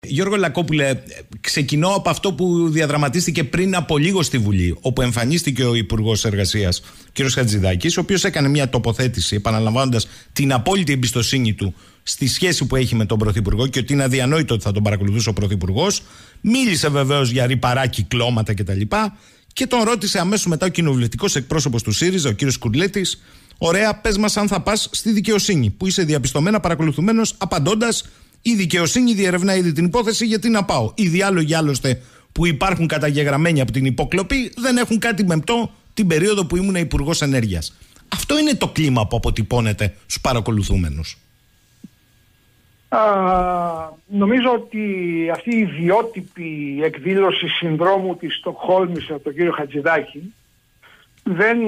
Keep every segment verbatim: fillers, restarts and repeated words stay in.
Γιώργο Λακόπουλε, ξεκινώ από αυτό που διαδραματίστηκε πριν από λίγο στη Βουλή, όπου εμφανίστηκε ο Υπουργός Εργασίας, κ. Χατζηδάκης, ο οποίος έκανε μια τοποθέτηση επαναλαμβάνοντας την απόλυτη εμπιστοσύνη του στη σχέση που έχει με τον Πρωθυπουργό και ότι είναι αδιανόητο ότι θα τον παρακολουθούσε ο Πρωθυπουργός. Μίλησε βεβαίως για ρυπαρά κυκλώματα κτλ. Και τον ρώτησε αμέσως μετά ο κοινοβουλευτικός εκπρόσωπος του ΣΥΡΙΖΑ, ο κ. Κουρλέτης, ωραία, πες μας αν θα πας στη δικαιοσύνη, που είσαι διαπιστωμένα παρακολουθουμένος, απαντώντας, η δικαιοσύνη διερευνά ήδη την υπόθεση, γιατί να πάω. Οι διάλογοι άλλωστε που υπάρχουν καταγεγραμμένοι από την υποκλοπή δεν έχουν κάτι μεμπτό την περίοδο που ήμουν Υπουργός Ενέργειας. Αυτό είναι το κλίμα που αποτυπώνεται στους παρακολουθούμενους. Α, νομίζω ότι αυτή η ιδιότυπη εκδήλωση συνδρόμου της Στοκχόλμης από τον κύριο Χατζηδάκη δεν,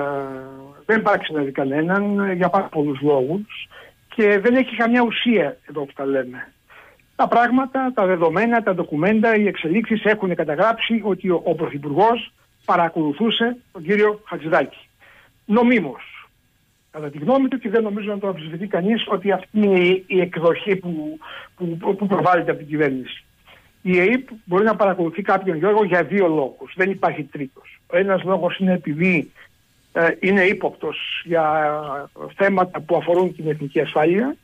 δεν παραξενεύει κανέναν για πάρα πολλούς λόγους και δεν έχει καμιά ουσία εδώ που τα λέμε. Τα πράγματα, τα δεδομένα, τα ντοκουμέντα, οι εξελίξεις έχουν καταγράψει ότι ο, ο Πρωθυπουργός παρακολουθούσε τον κύριο Χατζηδάκη. Νομίμως. Κατά τη γνώμη του, και δεν νομίζω να το αμφισβητεί κανείς, ότι αυτή είναι η, η εκδοχή που, που, που προβάλλεται από την κυβέρνηση. Η ΕΕΠ μπορεί να παρακολουθεί κάποιον, Γιώργο, για δύο λόγους. Δεν υπάρχει τρίτος. Ο ένας λόγος είναι επειδή ε, είναι ύποπτος για θέματα που αφορούν την εθνική ασφάλεια,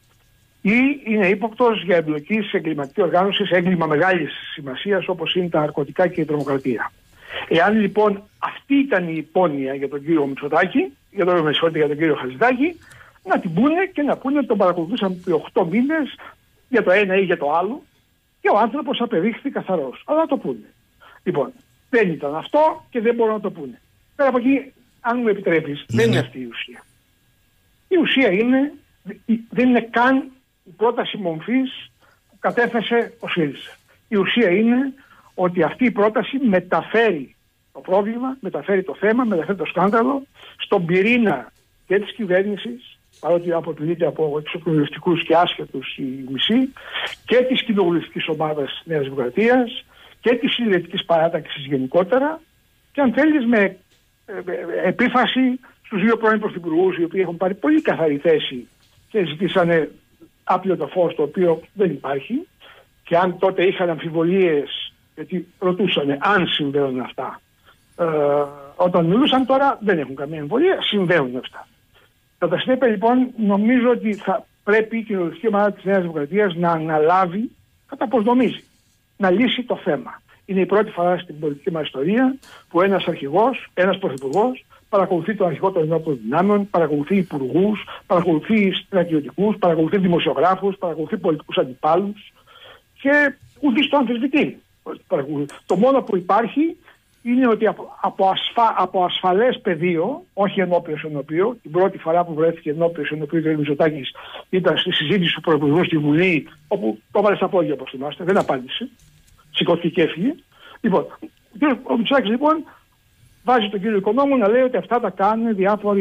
ή είναι ύποπτος για εμπλοκή σε εγκληματική οργάνωση, σε έγκλημα μεγάλης σημασίας όπως είναι τα ναρκωτικά και η τρομοκρατία. Εάν λοιπόν αυτή ήταν η υπόνοια για τον κύριο Μητσοτάκη, για τον, για τον κύριο Χατζηδάκη, να την πούνε και να πούνε ότι τον παρακολουθούσαν επί οκτώ μήνες για το ένα ή για το άλλο και ο άνθρωπος απεδείχθη καθαρός. Αλλά να το πούνε. Λοιπόν, δεν ήταν αυτό και δεν μπορούν να το πούνε. Πέρα από εκεί, αν μου επιτρέπεις, ναι, δεν ναι. είναι αυτή η ουσία. Η ουσία είναι, δεν είναι καν η πρόταση μομφής που κατέθεσε ο ΣΥΡΙΖΑ. Η ουσία είναι ότι αυτή η πρόταση μεταφέρει το πρόβλημα, μεταφέρει το θέμα, μεταφέρει το σκάνδαλο στον πυρήνα και της κυβέρνησης, παρότι αποτελείται από εξοκοινοβουλευτικούς και άσχετους η μισή, και της κοινοβουλευτικής ομάδας Νέας Δημοκρατίας και της συλλογικής παράταξης γενικότερα, και αν θέλεις με ε, ε, επίφαση στους δύο πρώην πρωθυπουργούς, οι οποίοι έχουν πάρει πολύ καθαρή θέση και ζητήσανε άπλωτο φως, το οποίο δεν υπάρχει, και αν τότε είχαν αμφιβολίες, γιατί ρωτούσανε αν συμβαίνουν αυτά. Ε, όταν μιλούσαν, τώρα δεν έχουν καμία εμβολία, συμβαίνουν αυτά. Κατά συνέπεια, λοιπόν, νομίζω ότι θα πρέπει η κοινοβουλευτική ομάδα της Νέας Δημοκρατίας να αναλάβει, κατά πώς νομίζει, να λύσει το θέμα. Είναι η πρώτη φορά στην πολιτική μας ιστορία που ένας αρχηγός, ένας πρωθυπουργός, παρακολουθεί τον αρχηγό των ενόπλων δυνάμεων, παρακολουθεί υπουργούς, παρακολουθεί στρατιωτικούς, παρακολουθεί δημοσιογράφους, παρακολουθεί πολιτικούς αντιπάλους και ουδής το αμφισβητεί. Το μόνο που υπάρχει είναι ότι από, από, ασφα, από ασφαλές πεδίο, όχι ενώπιος ενώπιο, την πρώτη φορά που βρέθηκε ενώπιος ενώπιο ο κ. Μητσοτάκης ήταν στη συζήτηση του Πρωθυπουργού στη Βουλή, όπου το έβαλε στα πόδια, όπως θυμάστε, δεν απάντησε. Σηκώθηκε και έφυγε. Λοιπόν, ο Μητσοτάκης λοιπόν βάζει τον κύριο Οικονόμου να λέει ότι αυτά τα κάνουν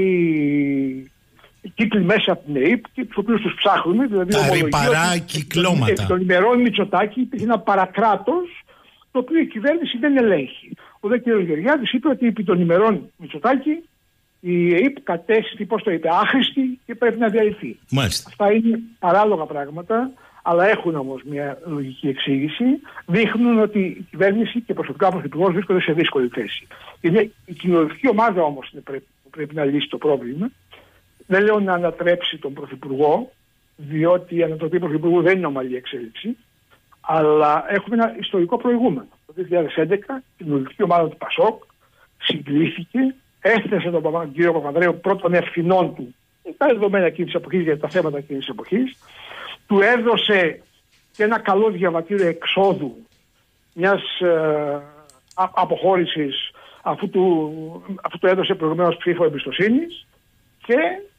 διάφοροι κύκλοι μέσα από την ΕΕΠ, και τους οποίους τους ψάχνουμε. Δηλαδή τα ρυπαρά κυκλώματα. Επί των ημερών Μητσοτάκη υπήρχε ένα παρακράτος, το οποίο η κυβέρνηση δεν ελέγχει. Ο δε κ. Γεωργιάδης είπε ότι επί των ημερών Μητσοτάκη η ΕΕΠ κατέστη, πώς το είπε, άχρηστη και πρέπει να διαλυθεί. Μάλιστα. Αυτά είναι παράλογα πράγματα, αλλά έχουν όμως μια λογική εξήγηση. Δείχνουν ότι η κυβέρνηση και προσωπικά ο Πρωθυπουργός βρίσκονται σε δύσκολη θέση. Είναι η κοινοβουλευτική ομάδα όμως που πρέπει, πρέπει να λύσει το πρόβλημα. Δεν λέω να ανατρέψει τον Πρωθυπουργό, διότι η ανατροπή του Πρωθυπουργού δεν είναι ομαλή εξέλιξη, αλλά έχουμε ένα ιστορικό προηγούμενο. Το δύο χιλιάδες έντεκα η κοινοβουλευτική ομάδα του ΠΑΣΟΚ συγκλήθηκε, έθεσε τον κύριο Παπανδρέου πρώτων ευθυνών του, τα δεδομένα εκείνης της εποχής για τα θέματα εκείνης της εποχής, του έδωσε και ένα καλό διαβατήριο εξόδου μιας ε, αποχώρησης, αφού του, αφού του έδωσε προηγουμένως ψήφο εμπιστοσύνης, και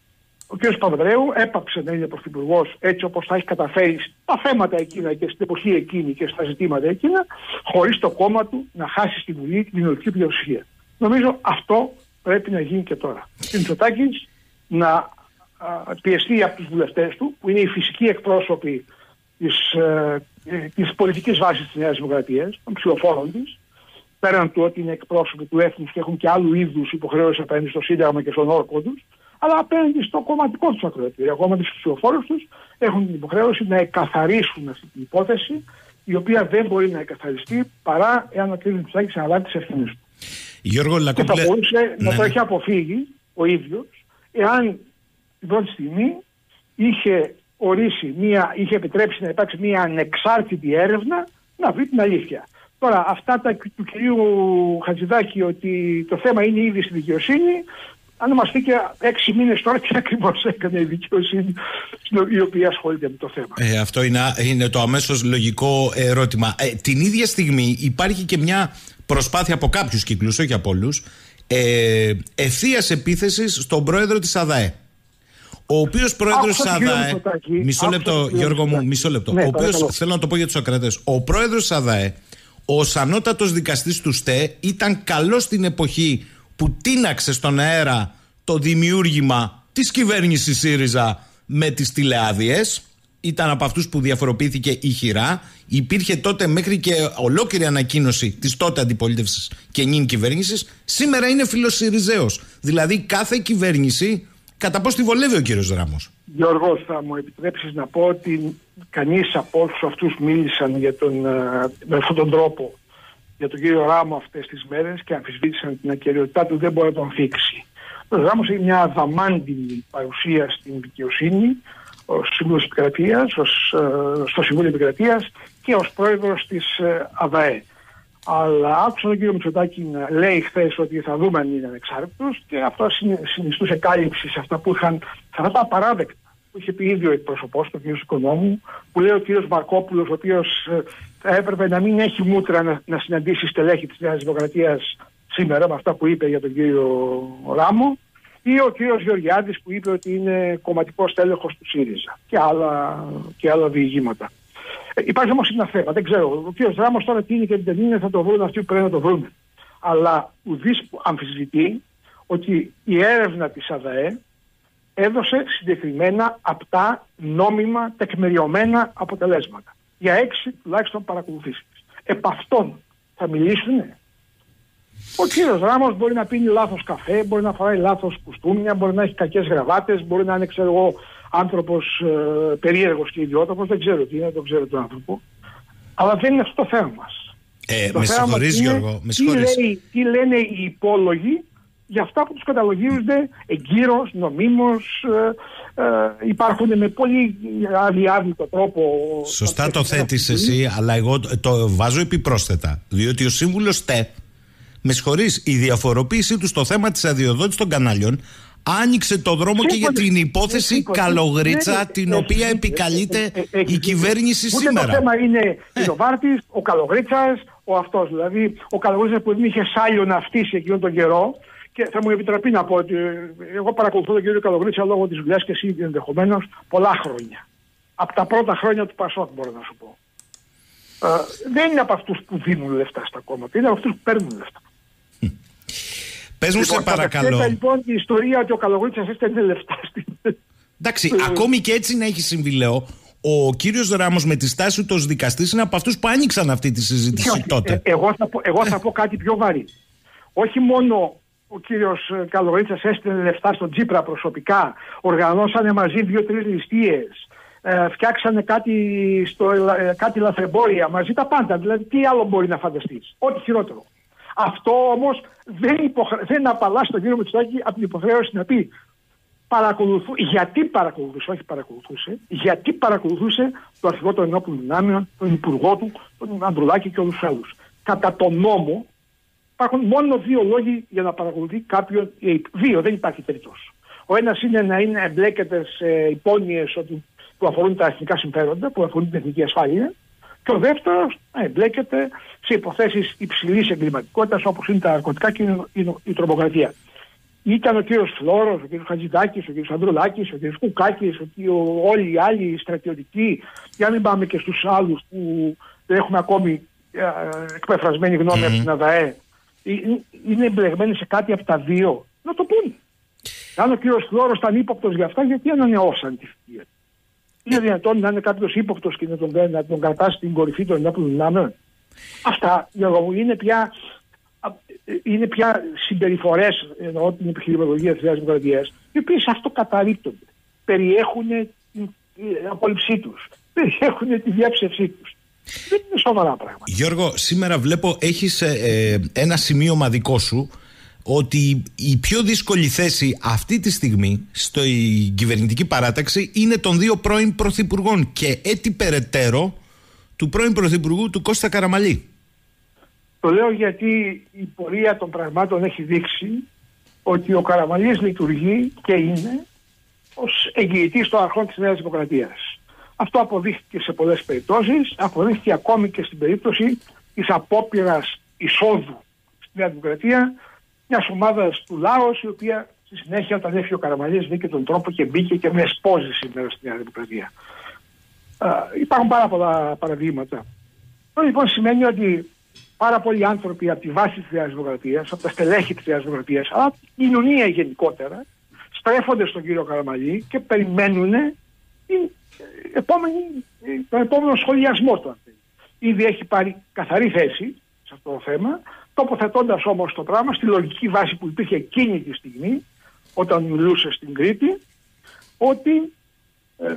ο κ. Παπανδρέου έπαψε να είναι πρωθυπουργός έτσι όπως θα έχει καταφέρει στα θέματα εκείνα και στην εποχή εκείνη και στα ζητήματα εκείνα, χωρίς το κόμμα του να χάσει στη Βουλή την κοινωνική πλειοψηφία. Νομίζω αυτό πρέπει να γίνει και τώρα. Ο Μητσοτάκης να α, πιεστεί από τους βουλευτές του, που είναι οι φυσικοί εκπρόσωποι της, ε, της πολιτικής βάσης της Νέας Δημοκρατίας, των ψηφοφόρων της, πέραν του ότι είναι εκπρόσωποι του έθνους και έχουν και άλλου είδους υποχρέωσεις απέναντι στο Σύνταγμα και στον όρκο τους, αλλά απέναντι στο κομματικό του ακροατήριο. Ακόμα τους ψηφοφόρους τους έχουν την υποχρέωση να εκαθαρίσουν αυτή την υπόθεση, η οποία δεν μπορεί να εκαθαριστεί παρά εάν ο κ. Μητσοτάκης αναλάβει τις ευθύνες του. Γιώργο Λακόπουλε... Και θα μπορούσε ναι. να το έχει αποφύγει ο ίδιος, εάν την πρώτη στιγμή είχε ορίσει μία, είχε επιτρέψει να υπάρξει μία ανεξάρτητη έρευνα να βρει την αλήθεια. Τώρα, αυτά τα του κυρίου Χατζηδάκη ότι το θέμα είναι ήδη στη δικαιοσύνη, αν μας πει και έξι μήνες τώρα τι ακριβώς έκανε η δικαιοσύνη η οποία ασχολείται με το θέμα. Ε, αυτό είναι, είναι το αμέσως λογικό ερώτημα. Ε, την ίδια στιγμή υπάρχει και μια προσπάθεια από κάποιους κύκλους, όχι από όλους, ε, ευθείας επίθεσης στον πρόεδρο της ΑΔΑΕ. Ο οποίος πρόεδρος της ΑΔΑΕ. Μισό λεπτό, Γιώργο μου, μισό λεπτό. Ναι, ο οποίος, θέλω να το πω για τους ακροατές. Ο πρόεδρος της ΑΔΑΕ, ως ανώτατος δικαστής του ΣΤΕ, ήταν καλός στην εποχή που τίναξε στον αέρα το δημιούργημα της κυβέρνησης ΣΥΡΙΖΑ με τις τηλεάδιες. Ήταν από αυτούς που διαφοροποιήθηκε ηχηρά. Υπήρχε τότε μέχρι και ολόκληρη ανακοίνωση της τότε αντιπολίτευσης και νυν κυβέρνησης. Σήμερα είναι φιλοσυριζέος. Δηλαδή κάθε κυβέρνηση κατά πώς τη βολεύει ο κύριος Ράμος. Γιώργο, θα μου επιτρέψεις να πω ότι κανείς από όλους αυτούς μίλησαν για τον, με αυτόν τον τρόπο για τον κύριο Ράμο αυτές τις μέρες και αμφισβήτησαν την ακεραιότητά του, δεν μπορεί να τον θίξει. Ο Ράμος έχει μια αδαμάντινη παρουσία στην δικαιοσύνη ως Σύμβουλος Επικρατείας, ως, στο Συμβούλιο Επικρατείας και ως πρόεδρος της ΑΔΑΕ. Αλλά άκουσα τον κύριο Μητσοτάκη να λέει χθες ότι θα δούμε αν είναι ανεξάρτητος και αυτό συνιστούσε κάλυψη σε αυτά που είχαν, σε αυτά τα απαράδεκτα που είχε πει ίδιο εκπρόσωπός του, ο κύριος Οικονόμου, που λέει ο κύριος Μαρκόπουλος, ο οποίος θα έπρεπε να μην έχει μούτρα να, να συναντήσει στελέχη της Νέας Δημοκρατίας σήμερα με αυτά που είπε για τον κύριο Ράμο, ή ο κύριος Γεωργιάδης που είπε ότι είναι κομματικός τέλεχος του ΣΥΡΙΖΑ και άλλα, και άλλα διηγήματα. Ε, υπάρχει όμως ένα θέμα, δεν ξέρω. Ο κύριος Ράμος τώρα τι είναι και δεν είναι, θα το βρουν αυτοί που πρέπει να το βρουν. Αλλά ουδής αμφισβητεί ότι η έρευνα της ΑΔΑΕ έδωσε συγκεκριμένα απτά, νόμιμα, τεκμεριωμένα αποτελέσματα. Για έξι τουλάχιστον παρακολουθήσεις. Επ' αυτών θα μιλήσουνε. Ο κύριος Ράμος μπορεί να πίνει λάθος καφέ, μπορεί να φοράει λάθος κουστούμια, μπορεί να έχει κακές γραβάτες, μπορεί να είναι, ξέρω εγώ, άνθρωπος ε, περίεργος και ιδιότοπος, δεν ξέρω τι είναι, δεν ξέρω τον άνθρωπο. Αλλά δεν είναι αυτό το θέμα μας. Ε, με συγχωρείς, Γιώργο, με συγχωρείς. Τι, λέει, τι λένε οι υπόλογοι για αυτά που τους καταλογίζονται εγκύρως, νομίμως, ε, ε, υπάρχουν με πολύ αδιάδικο τρόπο. Σωστά το θέτεις εσύ, αλλά εγώ το, το βάζω επιπρόσθετα. Διότι ο σύμβουλος ΤΕ, με συγχωρείς, η διαφοροποίησή του στο θέμα της αδειοδότησης των κανάλιων άνοιξε το δρόμο και για την υπόθεση Καλογρίτσα, την οποία επικαλείται η κυβέρνηση σήμερα. Το θέμα είναι ο Βάρτης, ο Καλογρίτσας, ο αυτός. Δηλαδή, ο Καλογρίτσας που δεν είχε σάλιο να φτύσει εκείνον τον καιρό. Και θα μου επιτραπεί να πω ότι εγώ παρακολουθώ τον κύριο Καλογρίτσα λόγω της δουλειάς και εσύ ενδεχομένως πολλά χρόνια. Από τα πρώτα χρόνια του Πασόκ, μπορώ να σου πω. Ε, δεν είναι από αυτούς που δίνουν λεφτά στα κόμματα, είναι από αυτούς που παίρνουν λεφτά. Πες μου, λοιπόν, σε παρακαλώ. Κατά λοιπόν η ιστορία ότι ο Καλογρίτσας έστελνε λεφτά στην. Εντάξει, ακόμη και έτσι να έχει συμβεί, λέω, ο κύριος Ράμος με τη στάση του ως δικαστής είναι από αυτούς που άνοιξαν αυτή τη συζήτηση όχι, τότε. Ε, εγώ, θα πω, εγώ θα πω κάτι πιο βαρύ. Όχι μόνο ο κύριος Καλογρίτσας έστειλε λεφτά στον Τσίπρα προσωπικά, οργανώσανε μαζί δύο-τρεις ληστείες, ε, φτιάξανε κάτι, στο, ε, κάτι λαθρεμπόρια, μαζί τα πάντα. Δηλαδή, τι άλλο μπορεί να φανταστείς. Ό,τι χειρότερο. Αυτό όμως δεν, υποχρε... δεν απαλλάσσει τον κύριο Μητσοτάκη από την υποχρέωση να πει παρακολουθού... γιατί παρακολουθούσε, όχι παρακολουθούσε, γιατί παρακολουθούσε το αρχηγό των ενόπλων δυνάμεων, τον υπουργό του, τον Ανδρουλάκη και όλους τους άλλους. Κατά τον νόμο υπάρχουν μόνο δύο λόγοι για να παρακολουθεί κάποιον. Δύο, δεν υπάρχει τρίτος. Ο ένας είναι να είναι εμπλέκεται σε υπόνοιες που αφορούν τα εθνικά συμφέροντα, που αφορούν την εθνική ασφάλεια. Και ο δεύτερος να εμπλέκεται σε υποθέσεις υψηλής εγκληματικότητας όπως είναι τα ναρκωτικά και η τρομοκρατία. Ήταν ο κύριος Φλόρος, ο κύριος Χατζηδάκης, ο κύριος Ανδρουλάκης, ο κύριος Κουκάκης, όλοι οι άλλοι στρατιωτικοί, για να μην πάμε και στους άλλους που δεν έχουμε ακόμη ε, εκπεφρασμένη γνώμη mm-hmm. από την ΑΔΑΕ, είναι εμπλεγμένοι σε κάτι από τα δύο, να το πούνε. Αν ο κύριος Φλόρος ήταν ύποπτος για αυτά, γιατί ανανεώσαν τη θητεία. Είναι δυνατόν να είναι κάποιος ύποπτος και να τον, να τον κρατάσει στην κορυφή των ενόπλων δυνάμεων. Αυτά, Γιώργο μου, είναι πια, είναι πια συμπεριφορές, εννοώ την επιχειρηματολογία της Νέας Δημοκρατίας, οι οι οποίες αυτοκαταρρίπτονται, περιέχουν την απόλυψή τους, περιέχουν τη διάψευσή τους. Δεν είναι σοβαρά πράγματα. Γιώργο, σήμερα βλέπω έχεις ε, ένα σημείωμα δικό σου ότι η πιο δύσκολη θέση αυτή τη στιγμή στην κυβερνητική παράταξη είναι των δύο πρώην πρωθυπουργών και έτη περαιτέρω του πρώην πρωθυπουργού του Κώστα Καραμανλή. Το λέω γιατί η πορεία των πραγμάτων έχει δείξει ότι ο Καραμανλής λειτουργεί και είναι ως εγγυητής των αρχών της Νέας Δημοκρατίας. Αυτό αποδείχθηκε σε πολλές περιπτώσεις, αποδείχθηκε ακόμη και στην περίπτωση της απόπειρας εισόδου στη Νέα Δημοκρατία μιας ομάδας του Λάος, η οποία στη συνέχεια, όταν έφυγε ο Καραμανλής, βρήκε τον τρόπο και μπήκε και με εσπόζει σήμερα στη Νέα Δημοκρατία. Α, υπάρχουν πάρα πολλά παραδείγματα. Αυτό λοιπόν σημαίνει ότι πάρα πολλοί άνθρωποι από τη βάση της Νέας Δημοκρατίας, από τα στελέχη της Νέας Δημοκρατίας, αλλά από την κοινωνία γενικότερα, στρέφονται στον κύριο Καραμανλή και περιμένουν την επόμενη, τον επόμενο σχολιασμό του. Ήδη έχει πάρει καθαρή θέση σε αυτό το θέμα, τοποθετώντας όμως το πράγμα στη λογική βάση που υπήρχε εκείνη τη στιγμή, όταν μιλούσε στην Κρήτη, ότι ε,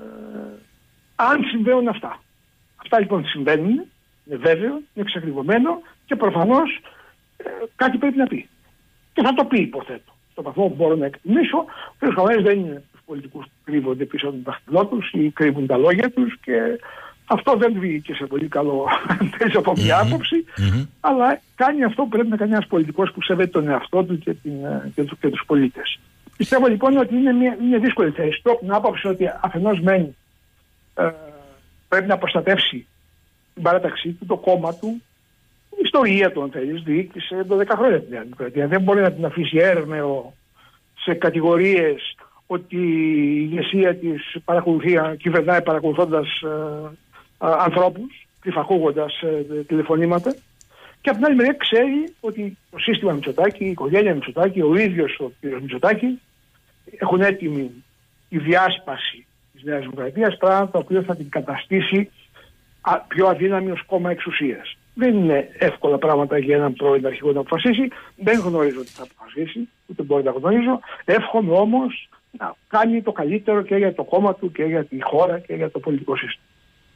αν συμβαίνουν αυτά. Αυτά λοιπόν συμβαίνουν, είναι βέβαιο, είναι εξακριβωμένο και προφανώς ε, κάτι πρέπει να πει. Και θα το πει, υποθέτω. Στο βαθμό που μπορώ να εκτιμήσω, ο κ. Καραμανλής δεν είναι τους πολιτικούς που κρύβονται πίσω από τον δάχτυλό τους ή κρύβουν τα λόγια τους, και αυτό δεν βγήκε σε πολύ καλό θέση από μια mm-hmm. άποψη, mm-hmm. αλλά κάνει αυτό που πρέπει να κάνει ένας πολιτικός που σέβεται τον εαυτό του και, την, και, του, και τους πολίτες. Πιστεύω λοιπόν ότι είναι μια, μια δύσκολη θέση. Το την άποψη ότι αφενός μένει ε, πρέπει να προστατεύσει την παράταξή του, το κόμμα του, η ιστορία του, αν θέλεις, διοίκησε δώδεκα χρόνια την Νέα Δημοκρατία. Δεν μπορεί να την αφήσει έρμεο σε κατηγορίες ότι η ηγεσία της παρακολουθεί, κυβερνάει παρακολουθώντας ε, ε, ανθρώπους, κρυφακούγοντας ε, τηλεφωνήματα. Και από την άλλη μεριά ξέρει ότι το σύστημα Μητσοτάκη, η οικογένεια Μητσοτάκη, ο ίδιος ο κ. Μητσοτάκη έχουν έτοιμη η διάσπαση της Νέας Δημοκρατίας, πράγμα το οποίο θα την καταστήσει πιο αδύναμη ως κόμμα εξουσίας. Δεν είναι εύκολα πράγματα για έναν πρώην αρχηγό να αποφασίσει. Δεν γνωρίζω τι θα αποφασίσει, ούτε μπορεί να γνωρίζω. Εύχομαι όμως να κάνει το καλύτερο και για το κόμμα του και για τη χώρα και για το πολιτικό σύστημα.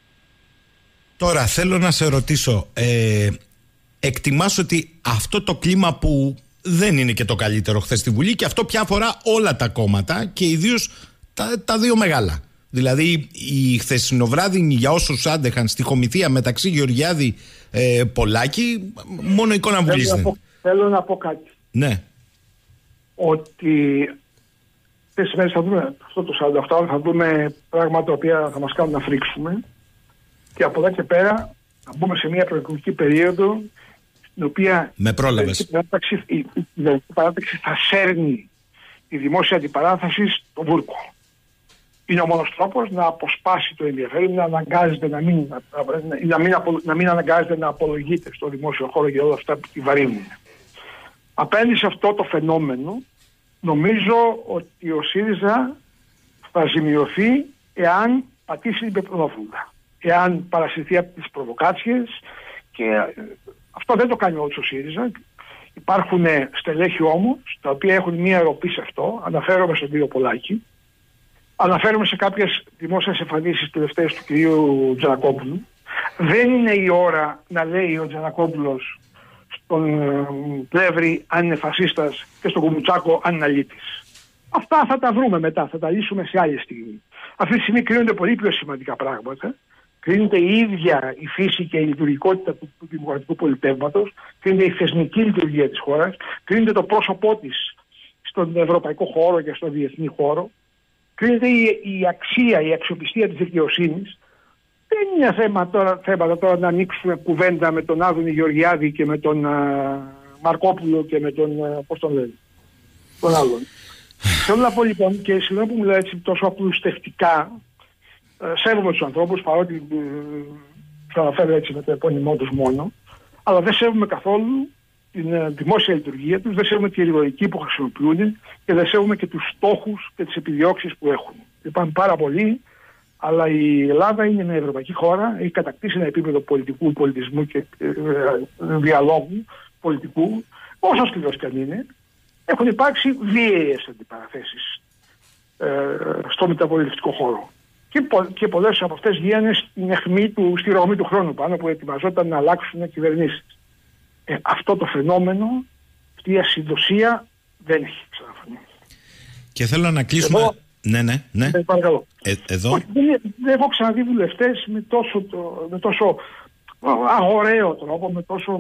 Τώρα θέλω να σε ρωτήσω, ε, εκτιμάς ότι αυτό το κλίμα που δεν είναι και το καλύτερο χθες στη Βουλή, και αυτό πια αφορά όλα τα κόμματα και ιδίως τα, τα δύο μεγάλα. Δηλαδή η χθεσινοβράδυνη, για όσους άντεχαν, στοιχομηθεία μεταξύ Γεωργιάδη ε, Πολάκη, μόνο εικόνα Βουλής δεν. Θέλω να πω κάτι. Ναι. Ότι αυτές τις μέρες θα δούμε, αυτό το σαράντα οκτώ θα δούμε πράγματα τα οποία θα μας κάνουν να φρίξουμε, και από εδώ και πέρα θα μπούμε σε μια προεκλογική περίοδο στην οποία με πρόλαβες. Η παράταξη, η, η, η παράταξη θα σέρνει τη δημόσια αντιπαράθεση στο βούρκο. Είναι ο μόνος τρόπος να αποσπάσει το ενδιαφέρον, να αναγκάζεται να μην, να, μην, να μην αναγκάζεται να απολογείται στο δημόσιο χώρο για όλα αυτά που τη βαρύνουν. Απέναντι σε αυτό το φαινόμενο, νομίζω ότι ο ΣΥΡΙΖΑ θα ζημιωθεί εάν πατήσει την πετροδόφουλλα, εάν παρασυρθεί από τις προβοκάτσιες, και αυτό δεν το κάνει όλος ο ΣΥΡΙΖΑ. Υπάρχουν στελέχη όμως, τα οποία έχουν μία ροπή σε αυτό. Αναφέρομαι στον κύριο Πολάκη. Αναφέρομαι σε κάποιες δημόσιες εμφανίσεις τελευταίες του κυρίου Τζανακόπουλου. Δεν είναι η ώρα να λέει ο Τζανακόπουλος στον Πλεύρη αν είναι φασίστας και στον Κουμουτσάκο αν είναι αλήτης. Αυτά θα τα βρούμε μετά, θα τα λύσουμε σε άλλη στιγμή. Αυτή τη στιγμή κρίνονται πολύ πιο σημαντικά πράγματα. Κρίνεται η ίδια η φύση και η λειτουργικότητα του, του δημοκρατικού πολιτεύματος, κρίνεται η θεσμική λειτουργία της χώρας, κρίνεται το πρόσωπό της στον ευρωπαϊκό χώρο και στον διεθνή χώρο, κρίνεται η, η αξία, η αξιοπιστία της δικαιοσύνης. Δεν είναι θέμα τώρα, θέματα τώρα να ανοίξουμε κουβέντα με τον Άδωνη Γεωργιάδη και με τον uh, Μαρκόπουλο και με τον, uh, πώς τον λένε, τον άλλον. Θέλω να πω λοιπόν, και συγγνώμη που μιλάω έτσι τόσο απλουστευτικά, uh, σέβομαι τους ανθρώπους, παρότι uh, θα αναφέρω έτσι με το επώνυμό τους μόνο, αλλά δεν σέβομαι καθόλου την uh, δημόσια λειτουργία τους, δεν σέβομαι τη ρητορική που χρησιμοποιούν και δεν σέβομαι και τους στόχους και τις επιδιώξεις που έχουν. Υπάρχουν πάρα πολλοί, αλλά η Ελλάδα είναι μια ευρωπαϊκή χώρα, έχει κατακτήσει ένα επίπεδο πολιτικού, πολιτισμού και ε, ε, διαλόγου πολιτικού, όσο σκληρός κι αν είναι, έχουν υπάρξει βίαιες αντιπαραθέσεις ε, στο μεταπολιτευτικό χώρο. Και, πο, και πολλές από αυτές γίνανε στην αιχμή του, στη ρογμή του χρόνου πάνω που ετοιμαζόταν να αλλάξουν κυβερνήσεις. Ε, αυτό το φαινόμενο, αυτή η ασυντοσία δεν έχει ξαναφανεί. Και θέλω να κλείσουμε... Εγώ, ναι, ναι, ναι. Ε, παρακαλώ. Ε, εδώ. Όχι, δεν, δεν έχω ξαναδεί βουλευτές με τόσο, το, με τόσο αγοραίο τρόπο, με τόσο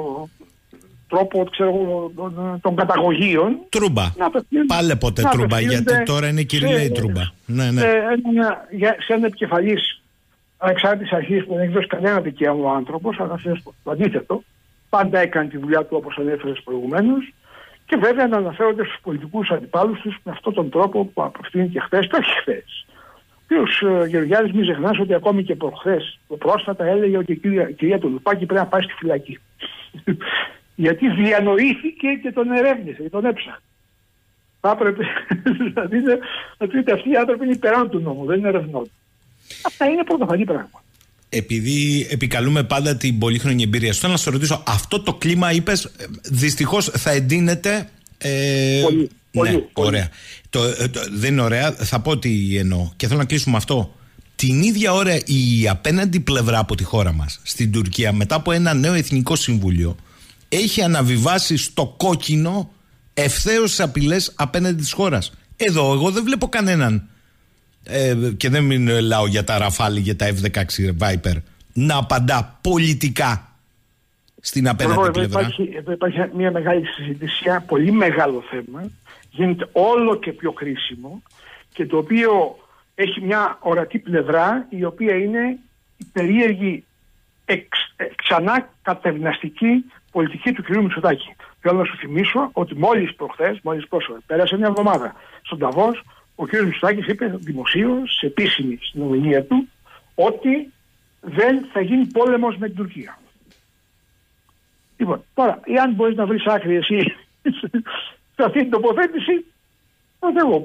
τρόπο, ξέρω, των, των καταγωγείων. Τρούμπα. Πάλε ποτέ τρούμπα, γιατί τώρα είναι κυρία η τρούμπα. Ναι, ναι. Σε, ένα, σε ένα επικεφαλής ανεξάρτητης αρχής που δεν έχει δώσει κανένα δικαίωμα ο άνθρωπος, αλλά το αντίθετο, πάντα έκανε τη δουλειά του όπως ανέφερες προηγουμένως. Και βέβαια να αναφέρονται στους πολιτικούς αντιπάλους τους με αυτόν τον τρόπο που απευθύνει και χθες, και όχι χθες. Ο κ. Γεωργιάδης, μην ξεχνάς ότι ακόμη και προχθές, πρόσφατα έλεγε ότι η κυρία, η κυρία Τολουπάκη πρέπει να πάει στη φυλακή. Γιατί διανοήθηκε και τον ερεύνησε και τον έψαχνε. Θα έπρεπε να δείτε ότι αυτοί οι άνθρωποι είναι υπεράνω του νόμου, δεν είναι ερευνών. Αυτά είναι πρωτοφανή πράγματα. Επειδή επικαλούμε πάντα την πολύχρονη εμπειρία, θέλω να σε ρωτήσω, αυτό το κλίμα είπες δυστυχώς θα εντείνεται. Ε, πολύ, ναι, πολύ, ωραία. Το, το, δεν είναι ωραία, θα πω τι εννοώ και θέλω να κλείσουμε αυτό. Την ίδια ώρα η απέναντι πλευρά από τη χώρα μας στην Τουρκία, μετά από ένα νέο εθνικό συμβούλιο, έχει αναβιβάσει στο κόκκινο ευθέως τις απειλές απέναντι της χώρας. Εδώ εγώ δεν βλέπω κανέναν, ε, και δεν μιλάω για τα Ραφάλ, για τα εφ δεκαέξι Viper, να απαντά πολιτικά στην απέναντι εδώ πλευρά. Υπάρχει, εδώ υπάρχει μια μεγάλη συζήτηση, ένα πολύ μεγάλο θέμα, γίνεται όλο και πιο κρίσιμο και το οποίο έχει μια ορατή πλευρά, η οποία είναι η περίεργη εξ, ξανά κατευναστική πολιτική του κ. Μητσοτάκη. Θέλω να σου θυμίσω ότι μόλις προχθές, μόλις πρόσφατα, πέρασε μια εβδομάδα στον Νταβός, ο κ. Μητσοτάκης είπε δημοσίως, σε επίσημη συνομιλία του, ότι δεν θα γίνει πόλεμος με την Τουρκία. Λοιπόν, τώρα, εάν μπορείς να βρεις άκρη εσύ σε αυτή την τοποθέτηση, θα εγώ.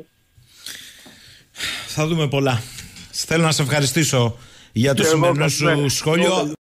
Θα δούμε πολλά. Θέλω να σε ευχαριστήσω για το σημερινό σου σχόλιο.